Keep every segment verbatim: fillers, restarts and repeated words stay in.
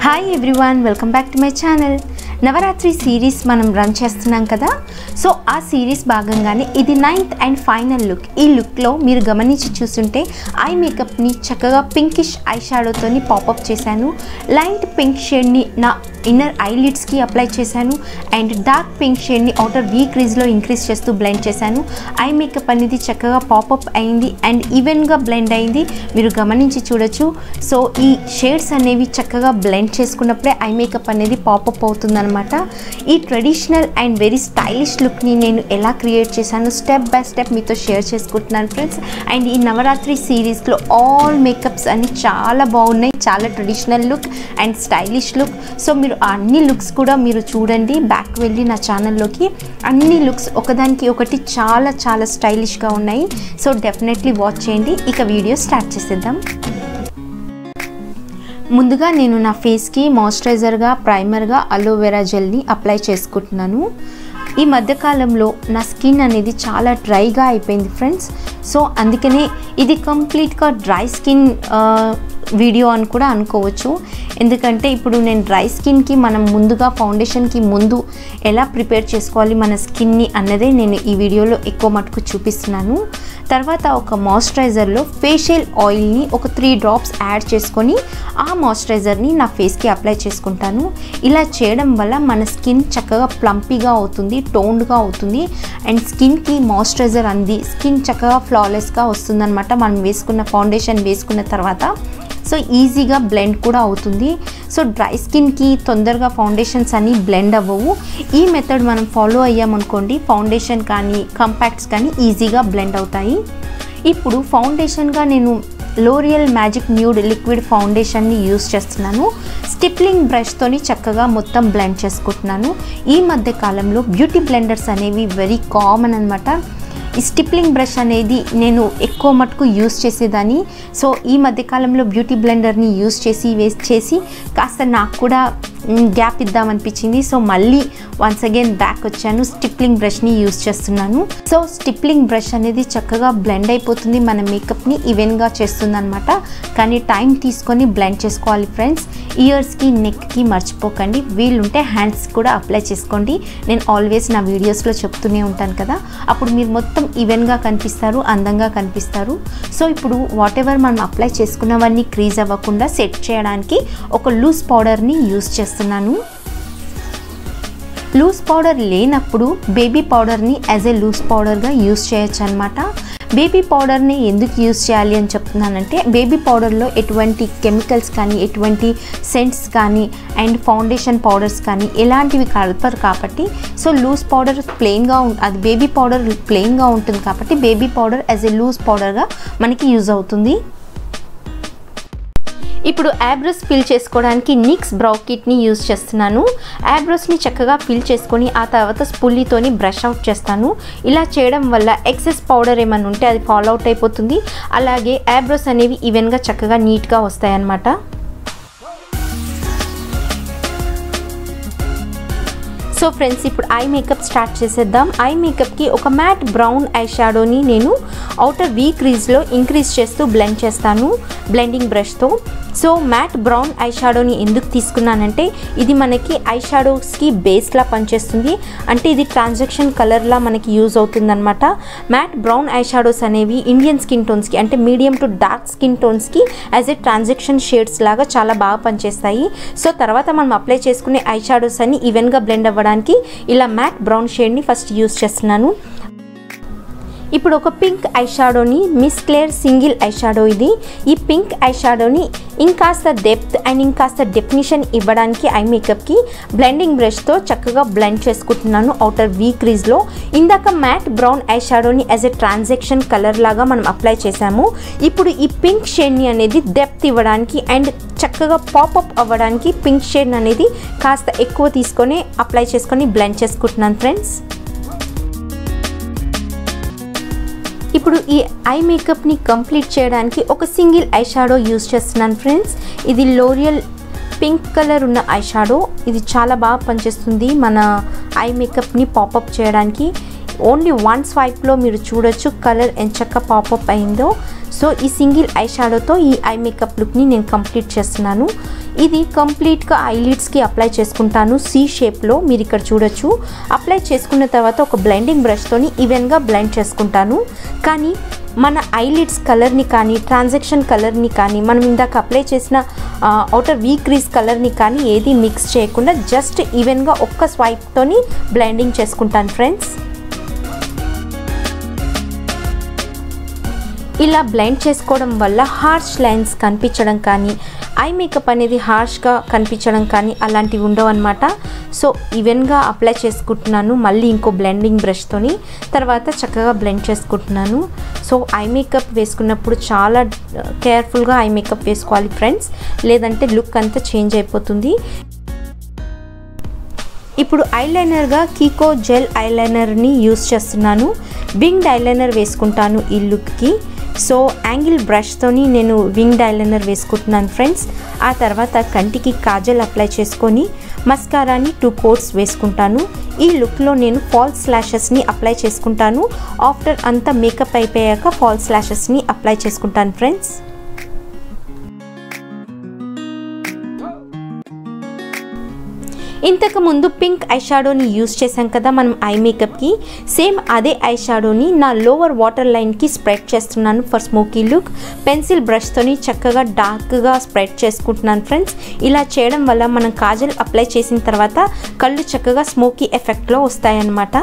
Hi everyone, welcome back to my channel. Navratri series మనం run చేస్తున్నాం కదా. సో ఆ సిరీస్ భాగంగానే ఇది నైన్త్ అండ్ ఫైనల్ లుక్. ఈ లుక్లో మీరు గమనించి చూస్తుంటే ఐ మేకప్ని చక్కగా పింకిష్ ఐ షాడోతోని పాపప్ చేశాను. లైట్ పింక్ షేడ్ని నా ఇన్నర్ ఐలిడ్స్కి అప్లై చేశాను అండ్ డార్క్ పింక్ షేడ్ని అవుటర్ వీ క్రీజ్లో ఇంక్రీజ్ చేస్తూ బ్లెండ్ చేశాను. ఐ మేకప్ అనేది చక్కగా పాపప్ అయింది అండ్ ఈవెన్గా బ్లెండ్ అయింది, మీరు గమనించి చూడొచ్చు. సో ఈ షేడ్స్ అనేవి చక్కగా బ్లెండ్ చేసుకున్నప్పుడే ఐ మేకప్ అనేది పాపప్ అవుతుంది అనమాట. ఈ ట్రెడిషనల్ అండ్ వెరీ స్టైలిష్ లుక్ని నేను ఎలా క్రియేట్ చేశాను స్టెప్ బై స్టెప్ మీతో షేర్ చేసుకుంటున్నాను ఫ్రెండ్స్. అండ్ ఈ నవరాత్రి సిరీస్లో ఆల్ మేకప్స్ అన్ని చాలా బాగున్నాయి, చాలా ట్రెడిషనల్ look and stylish look. So మీరు అన్ని లుక్స్ కూడా మీరు చూడండి, బ్యాక్ వెళ్ళి నా ఛానల్లోకి. అన్ని లుక్స్ ఒకదానికి ఒకటి చాలా చాలా స్టైలిష్గా ఉన్నాయి. సో డెఫినెట్లీ వాచ్ చేయండి. ఇక వీడియో స్టార్ట్ చేసేద్దాం. ముందుగా నేను నా ఫేస్కి మాయిశ్చరైజర్గా ప్రైమర్గా అలోవెరా జెల్ని అప్లై చేసుకుంటున్నాను. ఈ మధ్యకాలంలో నా స్కిన్ అనేది చాలా డ్రైగా అయిపోయింది ఫ్రెండ్స్. సో అందుకనే ఇది కంప్లీట్గా డ్రై స్కిన్ వీడియో అని కూడా అనుకోవచ్చు. ఎందుకంటే ఇప్పుడు నేను డ్రై స్కిన్కి మనం ముందుగా ఫౌండేషన్కి ముందు ఎలా ప్రిపేర్ చేసుకోవాలి మన స్కిన్ని అన్నదే నేను ఈ వీడియోలో ఎక్కువ మటుకు చూపిస్తున్నాను. తర్వాత ఒక మాయిశ్చరైజర్లో ఫేషియల్ ఆయిల్ని ఒక త్రీ డ్రాప్స్ యాడ్ చేసుకొని ఆ మాయిశ్చరైజర్ని నా ఫేస్కి అప్లై చేసుకుంటాను. ఇలా చేయడం వల్ల మన స్కిన్ చక్కగా ప్లంపీగా అవుతుంది, టోన్డ్గా అవుతుంది అండ్ స్కిన్కి మాయిశ్చరైజర్ అంది స్కిన్ చక్కగా ఫ్లాలెస్గా వస్తుందన్నమాట మనం వేసుకున్న ఫౌండేషన్ వేసుకున్న తర్వాత. సో ఈజీగా బ్లెండ్ కూడా అవుతుంది. సో డ్రై స్కిన్కి తొందరగా ఫౌండేషన్స్ అన్నీ బ్లెండ్ అవ్వవు. ఈ మెథడ్ మనం ఫాలో అయ్యామనుకోండి ఫౌండేషన్ కానీ కాంపాక్ట్స్ కానీ ఈజీగా బ్లెండ్ అవుతాయి. ఇప్పుడు ఫౌండేషన్గా నేను లోరియల్ మ్యాజిక్ న్యూడ్ లిక్విడ్ ఫౌండేషన్ని యూస్ చేస్తున్నాను. స్టిప్లింగ్ బ్రష్తోని చక్కగా మొత్తం బ్లెండ్ చేసుకుంటున్నాను. ఈ మధ్య కాలంలో బ్యూటీ బ్లెండర్స్ అనేవి వెరీ కామన్ అనమాట. ఈ స్టిప్లింగ్ బ్రష్ అనేది నేను ఎక్కువ మటుకు యూస్ చేసేదాన్ని. సో ఈ మధ్యకాలంలో బ్యూటీ బ్లెండర్ని యూస్ చేసి వేస్ట్ చేసి కాస్త నాకు కూడా గ్యాప్ ఇద్దామనిపించింది. సో మళ్ళీ వన్స్ అగైన్ బ్యాక్ వచ్చాను, స్టిప్లింగ్ బ్రష్ని యూస్ చేస్తున్నాను. సో స్టిప్లింగ్ బ్రష్ అనేది చక్కగా బ్లెండ్ అయిపోతుంది, మన మేకప్ని ఈవెన్గా చేస్తుంది అనమాట. కానీ టైం తీసుకొని బ్లెండ్ చేసుకోవాలి ఫ్రెండ్స్. ఇయర్స్కి నెక్కి మర్చిపోకండి, వీలుంటే హ్యాండ్స్ కూడా అప్లై చేసుకోండి. నేను ఆల్వేస్ నా వీడియోస్లో చెప్తూనే ఉంటాను కదా, అప్పుడు మీరు మొత్తం ఈవెన్గా కనిపిస్తారు, అందంగా కనిపిస్తారు. సో ఇప్పుడు వాట్ ఎవర్ మనం అప్లై చేసుకున్నవన్నీ క్రీజ్ అవ్వకుండా సెట్ చేయడానికి ఒక లూజ్ పౌడర్ని యూస్ చేస్తున్నాను. లూజ్ పౌడర్ లేనప్పుడు బేబీ పౌడర్ని యాజ్ ఏ లూజ్ పౌడర్గా యూస్ చేయొచ్చు అనమాట. బేబీ పౌడర్ని ఎందుకు యూస్ చేయాలి అని చెప్తున్నానంటే బేబీ పౌడర్లో ఎటువంటి కెమికల్స్ కానీ ఎటువంటి సెంట్స్ కానీ అండ్ ఫౌండేషన్ పౌడర్స్ కానీ ఎలాంటివి కలపరు కాబట్టి. సో లూజ్ పౌడర్ ప్లెయిన్గా అది బేబీ పౌడర్ ప్లెయిన్గా ఉంటుంది కాబట్టి baby powder as a loose పౌడర్గా మనకి యూజ్ అవుతుంది. ఇప్పుడు ఐబ్రోస్ ఫిల్ చేసుకోవడానికి నిక్స్ బ్రౌ కిట్ని యూజ్ చేస్తున్నాను. ఐబ్రోస్ని చక్కగా ఫిల్ చేసుకొని ఆ తర్వాత స్పూలీతోని బ్రష్ అవుట్ చేస్తాను. ఇలా చేయడం వల్ల ఎక్సెస్ పౌడర్ ఏమైనా ఉంటే అది ఫాల్ అవుట్ అయిపోతుంది. అలాగే ఐబ్రోస్ అనేవి ఈవెన్గా చక్కగా నీట్గా వస్తాయన్నమాట. సో ఫ్రెండ్స్ ఇప్పుడు ఐ మేకప్ స్టార్ట్ చేసేద్దాం. ఐ మేకప్కి ఒక మ్యాట్ బ్రౌన్ ఐ షాడోని నేను అవుటర్ వీ క్రీజ్లో ఇంక్రీజ్ చేస్తూ బ్లెండ్ చేస్తాను బ్లెండింగ్ బ్రష్తో. సో మ్యాట్ బ్రౌన్ ఐ షాడోని ఎందుకు తీసుకున్నానంటే ఇది మనకి ఐ షాడోస్కి బేస్లా పనిచేస్తుంది, అంటే ఇది ట్రాన్సాక్షన్ కలర్లా మనకి యూజ్ అవుతుందన్నమాట. మ్యాట్ బ్రౌన్ ఐ షాడోస్ అనేవి ఇండియన్ స్కిన్ టోన్స్కి అంటే మీడియం టు డార్క్ స్కిన్ టోన్స్కి యాజ్ ఏ ట్రాన్సాక్షన్ షేడ్స్ లాగా చాలా బాగా పనిచేస్తాయి. సో తర్వాత మనం అప్లై చేసుకునే ఐ షాడోస్ అన్ని ఈవెన్గా బ్లెండ్ అవ్వడానికి ఇలా మ్యాట్ బ్రౌన్ షేడ్ని ఫస్ట్ యూజ్ చేస్తున్నాను. ఇప్పుడు ఒక పింక్ ఐ షాడోని Miss Claire single eye shadow ఇది. ఈ పింక్ ఐ షాడోని ఇంకాస్త డెప్త్ అండ్ ఇంకాస్త డెఫినిషన్ ఇవ్వడానికి ఐ మేకప్కి బ్లెండింగ్ బ్రష్తో చక్కగా బ్లెండ్ చేసుకుంటున్నాను అవుటర్ వీ క్రీజ్లో. ఇందాక మ్యాట్ బ్రౌన్ ఐ షాడోని యాజ్ ఎ ట్రాన్సాక్షన్ కలర్ లాగా మనం అప్లై చేసాము. ఇప్పుడు ఈ పింక్ షేడ్ని అనేది డెప్త్ ఇవ్వడానికి అండ్ చక్కగా పాపప్ అవ్వడానికి పింక్ షేడ్ అనేది కాస్త ఎక్కువ తీసుకొని అప్లై చేసుకొని బ్లెండ్ చేసుకుంటున్నాను ఫ్రెండ్స్. ఇప్పుడు ఈ ఐ మేకప్ని కంప్లీట్ చేయడానికి ఒక సింగిల్ ఐ షాడో యూజ్ చేస్తున్నాను ఫ్రెండ్స్. ఇది లోరియల్ పింక్ కలర్ ఉన్న ఐ షాడో. ఇది చాలా బాగా పనిచేస్తుంది మన ఐ మేకప్ని పాపప్ చేయడానికి. ఓన్లీ వన్ స్వైప్లో మీరు చూడొచ్చు కలర్ ఎంచక్క పాపప్ అయిందో. సో ఈ సింగిల్ ఐ షాడోతో ఈ ఐ మేకప్ లుక్ని నేను కంప్లీట్ చేస్తున్నాను. ఇది కంప్లీట్గా ఐలిడ్స్కి అప్లై చేసుకుంటాను సి షేప్లో, మీరు ఇక్కడ చూడొచ్చు. అప్లై చేసుకున్న తర్వాత ఒక బ్లెండింగ్ బ్రష్తోని ఈవెన్గా బ్లెండ్ చేసుకుంటాను. కానీ మన ఐలిడ్స్ కలర్ని కానీ ట్రాన్సాక్షన్ కలర్ని కానీ మనం ఇందాక అప్లై చేసిన అవుటర్ వీ క్రీజ్ కలర్ని కానీ ఏది మిక్స్ చేయకుండా జస్ట్ ఈవెన్గా ఒక్క స్వైప్తోని బ్లెండింగ్ చేసుకుంటాను ఫ్రెండ్స్. ఇలా బ్లెండ్ చేసుకోవడం వల్ల హార్ష్ లైన్స్ కనిపించడం కానీ ఐ మేకప్ అనేది హార్ష్గా కనిపించడం కానీ అలాంటివి ఉండవు అనమాట. సో ఈవెన్గా అప్లై చేసుకుంటున్నాను మళ్ళీ ఇంకో బ్లెండింగ్ బ్రష్తోని, తర్వాత చక్కగా బ్లెండ్ చేసుకుంటున్నాను. సో ఐ మేకప్ వేసుకున్నప్పుడు చాలా కేర్ఫుల్గా ఐ మేకప్ వేసుకోవాలి ఫ్రెండ్స్, లేదంటే లుక్ అంతా చేంజ్ అయిపోతుంది. ఇప్పుడు ఐలైనర్గా కీకో జెల్ ఐలైనర్ని యూస్ చేస్తున్నాను. వింగ్డ్ ఐలైనర్ వేసుకుంటాను ఈ లుక్కి. సో యాంగిల్ బ్రష్తోని నేను వింగ్డ్ ఐలైనర్ వేసుకుంటున్నాను ఫ్రెండ్స్. ఆ తర్వాత కంటికి కాజల్ అప్లై చేసుకొని మస్కారాని టూ కోట్స్ వేసుకుంటాను. ఈ లుక్లో నేను ఫాల్స్ ల్యాషెస్ని అప్లై చేసుకుంటాను. ఆఫ్టర్ అంతా మేకప్ అయిపోయాక ఫాల్స్ ల్యాషెస్ని అప్లై చేసుకుంటాను ఫ్రెండ్స్. ఇంతకు ముందు పింక్ ఐ షాడోని యూస్ చేసాం కదా మనం ఐ మేకప్కి, సేమ్ అదే ఐ షాడోని నా లోవర్ వాటర్ లైన్కి స్ప్రెడ్ చేస్తున్నాను ఫర్ స్మోకీ లుక్. పెన్సిల్ బ్రష్తోని చక్కగా డార్క్గా స్ప్రెడ్ చేసుకుంటున్నాను ఫ్రెండ్స్. ఇలా చేయడం వల్ల మనం కాజల్ అప్లై చేసిన తర్వాత కళ్ళు చక్కగా స్మోకీ ఎఫెక్ట్లో వస్తాయన్నమాట.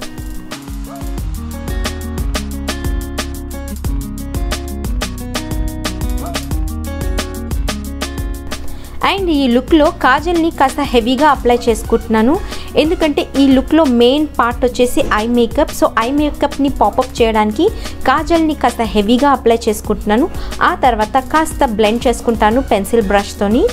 అండ్ ఈ లుక్లో కాజల్ని కాస్త హెవీగా అప్లై చేసుకుంటున్నాను, ఎందుకంటే ఈ లుక్లో మెయిన్ పార్ట్ వచ్చేసి ఐ మేకప్. సో ఐ మేకప్ని పాపప్ చేయడానికి కాజల్ని కాస్త హెవీగా అప్లై చేసుకుంటున్నాను. ఆ తర్వాత కాస్త బ్లెండ్ చేసుకుంటాను పెన్సిల్ బ్రష్తోని.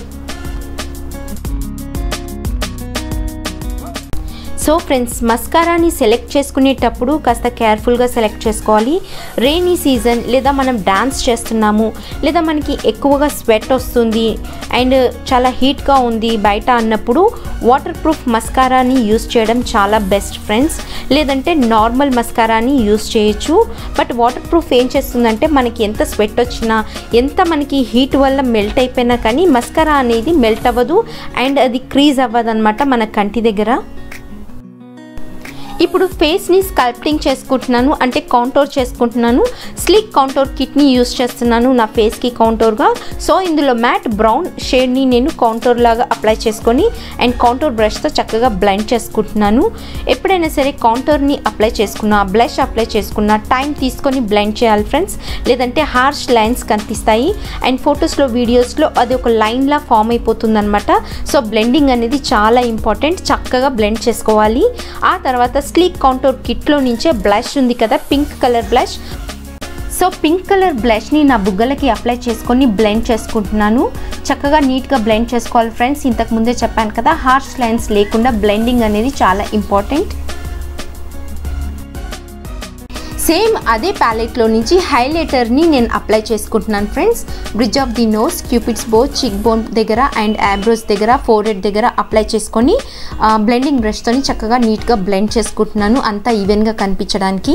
సో ఫ్రెండ్స్, మస్కారాని సెలెక్ట్ చేసుకునేటప్పుడు కాస్త కేర్ఫుల్గా సెలెక్ట్ చేసుకోవాలి. రెయినీ సీజన్ లేదా మనం డాన్స్ చేస్తున్నాము లేదా మనకి ఎక్కువగా స్వెట్ వస్తుంది అండ్ చాలా హీట్గా ఉంది బయట అన్నప్పుడు వాటర్ ప్రూఫ్ మస్కారాని యూస్ చేయడం చాలా బెస్ట్ ఫ్రెండ్స్. లేదంటే నార్మల్ మస్కారాని యూస్ చేయొచ్చు. బట్ వాటర్ ప్రూఫ్ ఏం చేస్తుందంటే మనకి ఎంత స్వెట్ వచ్చినా ఎంత మనకి హీట్ వల్ల మెల్ట్ అయిపోయినా కానీ మస్కారా అనేది మెల్ట్ అవ్వదు అండ్ అది క్రీజ్ అవ్వదు అనమాట మన కంటి దగ్గర. ఇప్పుడు ఫేస్ని స్కల్ప్టింగ్ చేసుకుంటున్నాను, అంటే కాంటోర్ చేసుకుంటున్నాను. స్లిక్ కాంటోర్ కిట్ని యూస్ చేస్తున్నాను నా ఫేస్కి కాంటోర్గా. సో ఇందులో మ్యాట్ బ్రౌన్ షేడ్ని నేను కాంటోర్ లాగా అప్లై చేసుకొని అండ్ కాంటోర్ బ్రష్తో చక్కగా బ్లెండ్ చేసుకుంటున్నాను. ఎప్పుడైనా సరే కాంటోర్ని అప్లై చేసుకున్నా బ్లష్ అప్లై చేసుకున్నా టైం తీసుకొని బ్లెండ్ చేయాలి ఫ్రెండ్స్, లేదంటే హార్ష్ లైన్స్ కనిపిస్తాయి అండ్ ఫొటోస్లో వీడియోస్లో అది ఒక లైన్లా ఫామ్ అయిపోతుంది అనమాట. సో బ్లెండింగ్ అనేది చాలా ఇంపార్టెంట్, చక్కగా బ్లెండ్ చేసుకోవాలి. ఆ తర్వాత స్లీక్ కాంటోర్ కిట్లో నుంచే బ్లష్ ఉంది కదా pink colour blush. So pink colour బ్లష్ని నా బుగ్గలకి అప్లై చేసుకొని బ్లెండ్ చేసుకుంటున్నాను. చక్కగా నీట్గా బ్లెండ్ చేసుకోవాలి ఫ్రెండ్స్. ఇంతకు ముందే చెప్పాను కదా హార్ష్ లైన్స్ లేకుండా బ్లెండింగ్ అనేది చాలా ఇంపార్టెంట్. సేమ్ అదే ప్యాలెట్లో నుంచి హైలైటర్ని నేను అప్లై చేసుకుంటున్నాను friends. Bridge of the nose, cupid's bow, cheekbone దగ్గర అండ్ ఐబ్రోస్ దగ్గర, ఫోర్హెడ్ దగ్గర అప్లై చేసుకొని బ్లెండింగ్ బ్రష్తోని చక్కగా నీట్గా బ్లెండ్ చేసుకుంటున్నాను అంతా ఈవెన్గా కనిపించడానికి.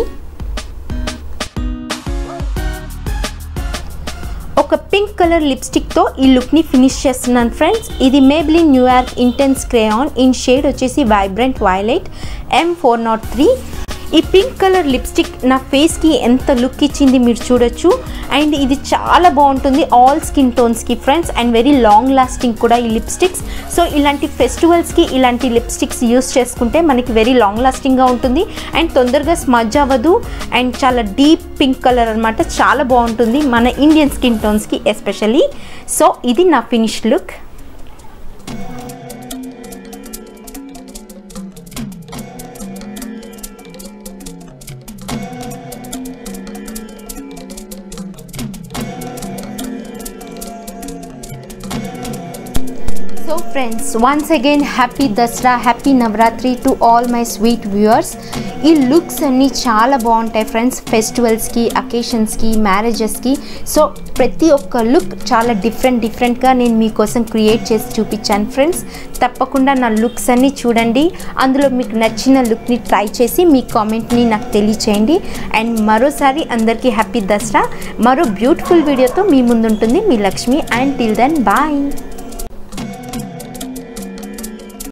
ఒక పింక్ కలర్ లిప్స్టిక్తో ఈ లుక్ని ఫినిష్ చేస్తున్నాను ఫ్రెండ్స్. ఇది Maybelline New York intense crayon in shade వచ్చేసి vibrant violet M four naught three. ఈ పింక్ కలర్ లిప్స్టిక్ నా ఫేస్కి ఎంత లుక్ ఇచ్చింది మీరు చూడొచ్చు. అండ్ ఇది చాలా బాగుంటుంది ఆల్ స్కిన్ టోన్స్కి friends and very long lasting కూడా ఈ లిప్స్టిక్స్. సో ఇలాంటి ఫెస్టివల్స్కి ఇలాంటి లిప్స్టిక్స్ యూస్ చేసుకుంటే మనకి వెరీ లాంగ్ లాస్టింగ్గా ఉంటుంది అండ్ తొందరగా స్మజ్ అవ్వదు అండ్ చాలా డీప్ పింక్ కలర్ అనమాట, చాలా బాగుంటుంది మన ఇండియన్ స్కిన్ టోన్స్కి ఎస్పెషల్లీ. సో ఇది నా finish look. So friends, once again happy Dasra, happy Navratri to all my sweet viewers. ఈ లుక్స్ అన్నీ చాలా బాగుంటాయి ఫ్రెండ్స్, ఫెస్టివల్స్కి, అకేషన్స్కి, మ్యారేజెస్కి. సో ప్రతి ఒక్క లుక్ చాలా డిఫరెంట్ డిఫరెంట్గా నేను మీకోసం క్రియేట్ చేసి చూపించాను ఫ్రెండ్స్. తప్పకుండా నా లుక్స్ అన్నీ చూడండి, అందులో మీకు నచ్చిన లుక్ని ట్రై చేసి మీ కామెంట్ని నాకు తెలియచేయండి. అండ్ మరోసారి అందరికీ హ్యాపీ దసరా. మరో బ్యూటిఫుల్ వీడియోతో మీ ముందుంటుంది మీ Lakshmi. And till then bye.